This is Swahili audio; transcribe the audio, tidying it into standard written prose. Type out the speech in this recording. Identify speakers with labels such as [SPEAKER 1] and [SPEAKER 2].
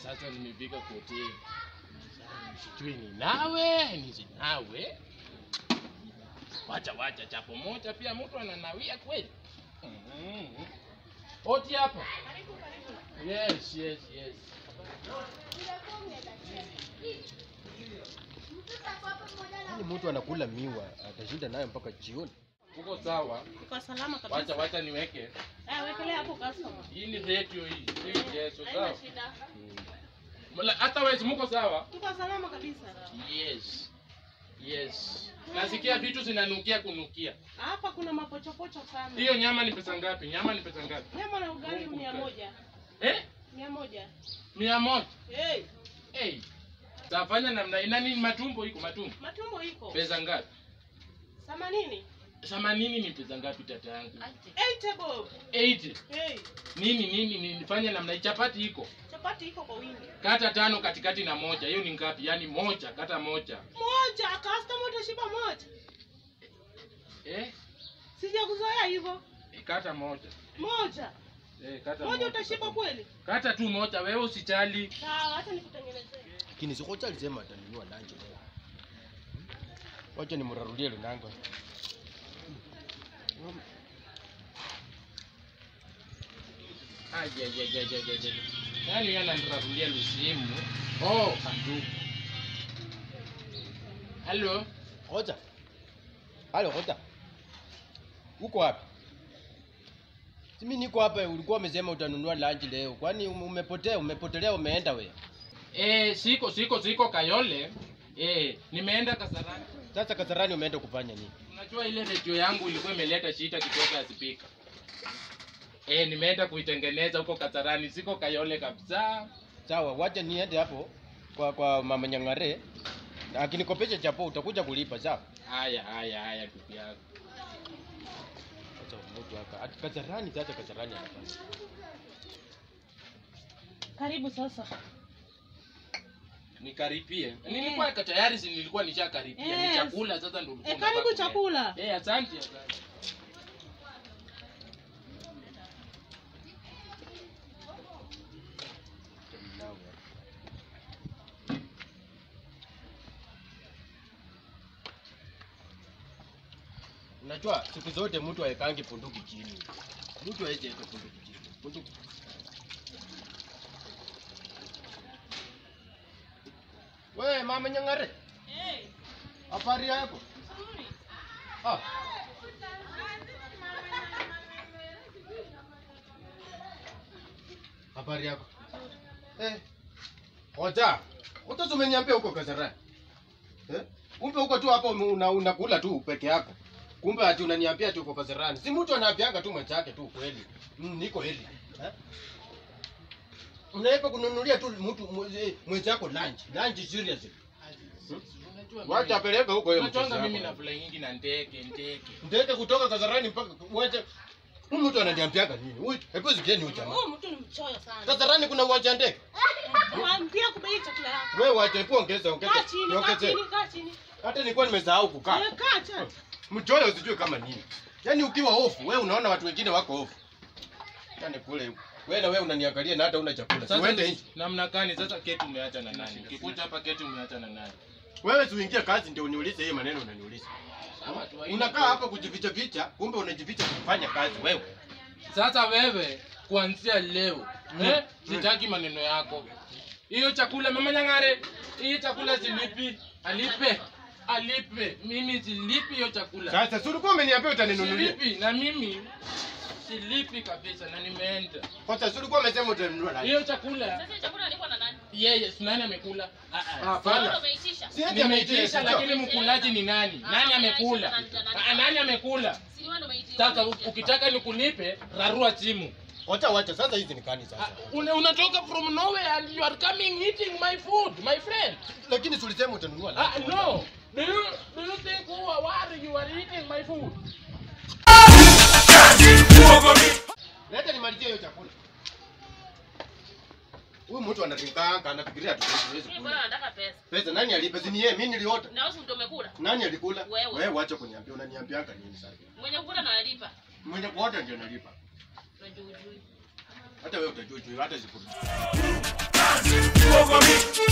[SPEAKER 1] Sasa nimefika kwa hoteli. Sijui ni nawe, ni nawe. Wacha chapo moja pia mtu ananawia kweli. Oti hapa. Yes.
[SPEAKER 2] Ni mtu anakula miwa atashinda nayo mpaka jioni.
[SPEAKER 1] Uko sawa?
[SPEAKER 3] Uko salama kabisa.
[SPEAKER 1] Wacha niweke.
[SPEAKER 3] Wekelea hapo customer.
[SPEAKER 1] Hii ni radio hii. Yes, sawa. Hata wewe mko sawa?
[SPEAKER 3] Uko salama kabisa.
[SPEAKER 1] Yes. Nasikia vitu zinanukia kunukia.
[SPEAKER 3] Hapa kuna mapochopocho sana.
[SPEAKER 1] Hiyo nyama ni pesa ngapi?
[SPEAKER 3] Nyama na ugali 100. 100.
[SPEAKER 1] 100.
[SPEAKER 3] Hey.
[SPEAKER 1] Tafanya namna nini matumbo iko?
[SPEAKER 3] Matumbo iko.
[SPEAKER 1] Pesa ngapi?
[SPEAKER 3] 80.
[SPEAKER 1] 80 ni pesa ngapi tata yangu?
[SPEAKER 3] 80 bob.
[SPEAKER 1] 80. Nini nifanye namna chapati iko?
[SPEAKER 3] Chapati iko kwa wingi.
[SPEAKER 1] Kata 5 katikati na moja. Hiyo ni ngapi? Yaani moja, kata moja.
[SPEAKER 3] Moja, customer utashiba moja. Sijakuzoea hivyo.
[SPEAKER 1] Kata moja.
[SPEAKER 3] Moja.
[SPEAKER 1] Kata
[SPEAKER 3] moja utashiba kweli?
[SPEAKER 1] Kata tu moja, wewe usijali.
[SPEAKER 3] Sawa, acha nikutengenezee.
[SPEAKER 2] Lakini sikocha alisema atanunua lunch leo. Wacha nimrarulie lunanga.
[SPEAKER 1] Yaani yana nirarulia lusimu. Kandu. Hello.
[SPEAKER 2] Kocha. Halo kocha. Uko wapi? Mimi niko hapa, ulikuwa umesema utanunua lunch leo. Kwani umepotelea umeenda wewe?
[SPEAKER 1] Siko Kayole. Nimeenda Kasarani.
[SPEAKER 2] Sasa Kasarani umeenda kufanya nini?
[SPEAKER 1] Unajua ile radio yangu ilikuwa imeleta shida kutoka ya speaker. Nimeenda kuitengeneza huko Kasarani, siko Kayole kabisa.
[SPEAKER 2] Sawa, wacha niende hapo kwa mama Nyang'are. Na akinikopesha chapo utakuja kulipa, sawa?
[SPEAKER 1] Haya bibi yangu.
[SPEAKER 2] Acha mmoja hapa. Kasarani anafanya.
[SPEAKER 3] Karibu sasa.
[SPEAKER 1] Nikaripie. Nilikuwa tayari nilikuwa nishakaripia. Ni chakula sasa ndio ulikuwa.
[SPEAKER 3] Karibu chakula.
[SPEAKER 1] Asante.
[SPEAKER 2] Unajua siku zote mtu haekangi punduki chini. Mtu hawezi weka punduki chini. Punduki. Wewe mama Nyang'are. Habari yako?
[SPEAKER 3] Nzuri.
[SPEAKER 2] Habari yako? Kocha. Kocha umeniambia huko Kasarani. Kumbe huko tu hapo unakula tu peke yako. Kumbe ati unaniambia tu uko Kasarani. Si mtu anaambianga tu mwenzake tu kweli. Niko heli. Unaipa kununulia tu mtu mwenzako lunch. Lunch seriously. Wacha peleka huko yeye.
[SPEAKER 1] Unachonga mimi na fly nyingi na ndege.
[SPEAKER 2] Ndege kutoka Kasarani mpaka wacha. Huyu mtu ananiambiaga nini? Huyu hebu sikieni huyu jamaa.
[SPEAKER 3] Huyu mtu ni mchoyo sana.
[SPEAKER 2] Kasarani kuna uwanja ndege.
[SPEAKER 3] Mwambie kubei chakula yako.
[SPEAKER 2] Wewe wacha hebu ongeza.
[SPEAKER 3] Kaa chini.
[SPEAKER 2] Hata nilikuwa nimesahau kukaa.
[SPEAKER 3] Kaa chini.
[SPEAKER 2] Mchoyo usijue kama nini. Yaani ukiwa hofu, wewe unaona watu wengine wako hofu. Yaani kule wewe na wewe unaniangalia na hata una chakula. Si uende nje.
[SPEAKER 1] Namna gani sasa keti umeacha na nani? Ukikuja hapa keti umeacha na nani?
[SPEAKER 2] Wewe usiingie kazi ndio uniulize hiyo maneno unaniuliza. Unakaa hapa kujificha, kumbe unajificha kufanya kazi wewe.
[SPEAKER 1] Sasa wewe kuanzia leo, sitaki maneno yako. Hiyo chakula mama Nyang'are, hiyo chakula silipi, alipe. Mimi silipi hiyo chakula.
[SPEAKER 2] Sasa si ulikuwa umeniambia utaninunulia.
[SPEAKER 1] Silipi na mimi silipi kabisa na nimeenda.
[SPEAKER 2] Kwanza si ulikuwa umesema utanunua nani?
[SPEAKER 1] Hiyo chakula.
[SPEAKER 3] Sasa chakula alikuwa na nani?
[SPEAKER 1] Yes, nani amekula?
[SPEAKER 2] Hapana.
[SPEAKER 3] Umeitisha.
[SPEAKER 2] Si eti ameitisha
[SPEAKER 1] lakini mkulaji ni nani? Nani amekula? Nani amekula?
[SPEAKER 3] Si wewe ndio umeitisha.
[SPEAKER 1] Sasa ukitaka nikulipe, rarua simu.
[SPEAKER 2] Wacha sasa hizi ni kani sasa.
[SPEAKER 1] Unatoka from nowhere and you are coming eating my food, my friend.
[SPEAKER 2] Lakini si ulisema utanunua nani?
[SPEAKER 1] No. Do you think why you are eating my food?
[SPEAKER 2] Leta nimalizie hiyo chakula. Huyu mtu anafikanga anafikiria tu siwezi kula.
[SPEAKER 3] Bwana anataka pesa.
[SPEAKER 2] Pesa nani alipa? Si ni yeye, mimi niliota.
[SPEAKER 3] Na wewe ndio umekula.
[SPEAKER 2] Nani alikula?
[SPEAKER 3] Wewe
[SPEAKER 2] wacha kuniambia, unaniambianga nini sasa?
[SPEAKER 3] Mwenye kula na alipa.
[SPEAKER 2] Mwenye kuota ndio analipa.
[SPEAKER 3] Unajui.
[SPEAKER 2] Hata wewe utajua, hata siku.
[SPEAKER 4] dance, uongo mi.